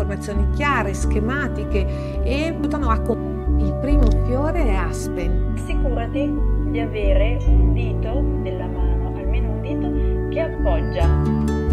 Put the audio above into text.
informazioni chiare, schematiche e aiutano a... Il primo fiore è Aspen. Assicurati di avere un dito della mano, almeno un dito, che appoggia